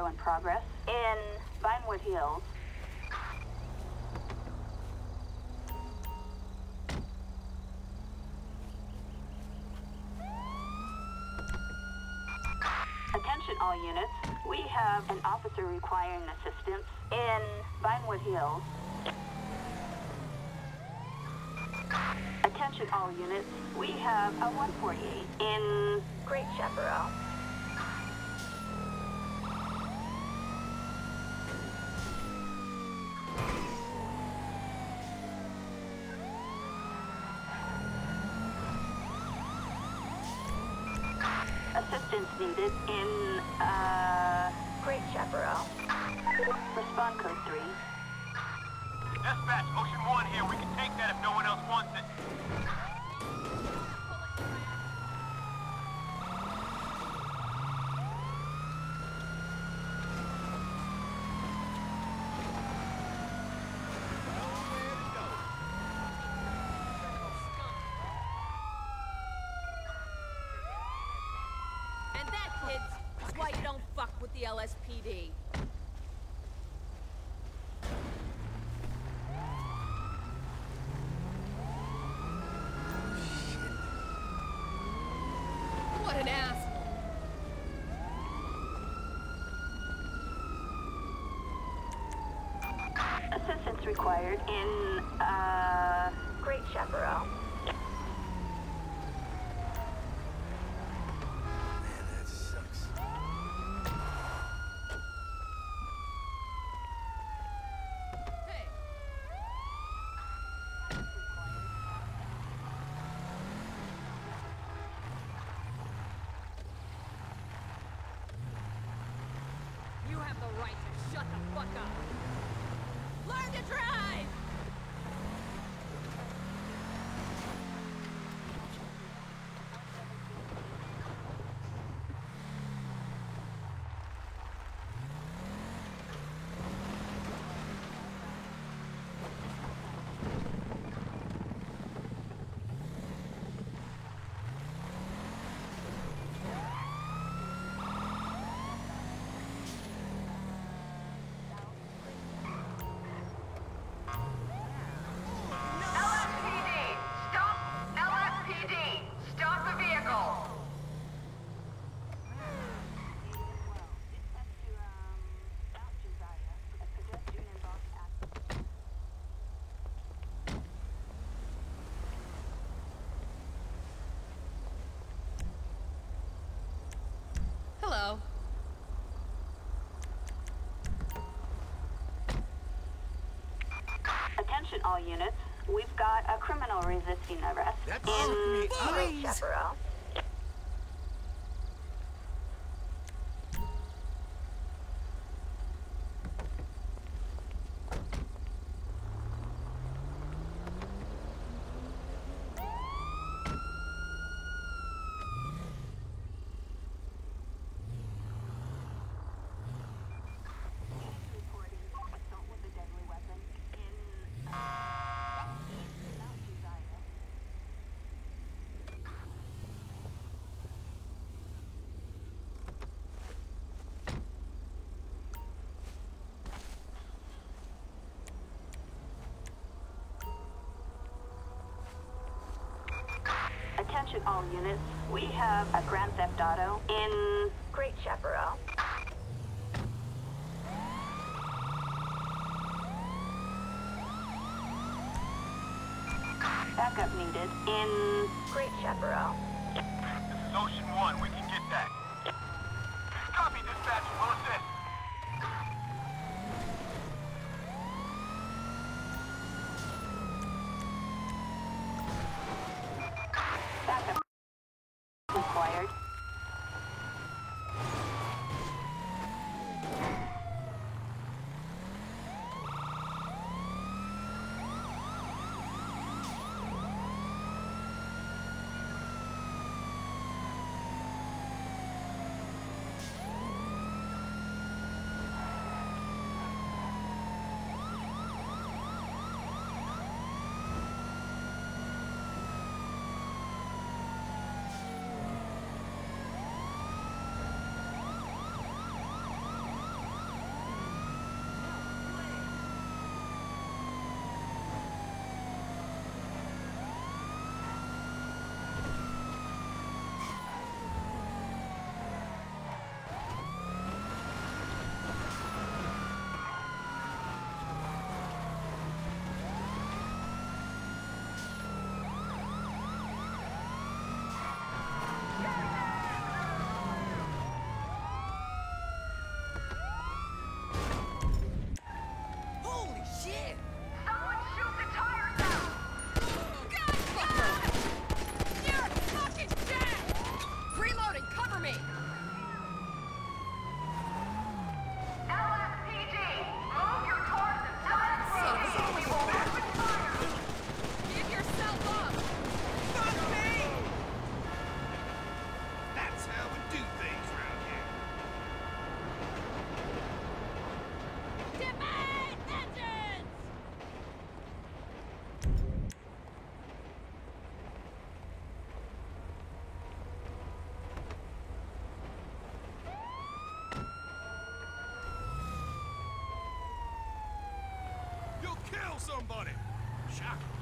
in progress in Vinewood Hills. Attention all units. We have an officer requiring assistance in Vinewood Hills. Attention all units. We have a 148 in Great Chaparral. Assistance needed in, Great Chaparral. Respond code 3. Dispatch, Ocean 1 here. We can take that if no one else wants it. And that, kids, is why you don't fuck with the LSPD. What an asshole. Assistance required in, Great Chaparral. Man, that sucks. Hey. You have the right to shut the fuck up. Learn to drive! LSPD! Stop! LSPD! Stop the vehicle! Hello. Attention all units. We've got a criminal resisting arrest That in fucked me up. Great Chaparral. Reporting assault with a deadly weapon in Mount Desire. Attention all units. We have a Grand Theft Auto in Great Chaparral. Backup needed in Great Chaparral. This is Ocean 1. We can get that. Copy, dispatch. We'll assist. Backup required. Kill somebody! Shocker.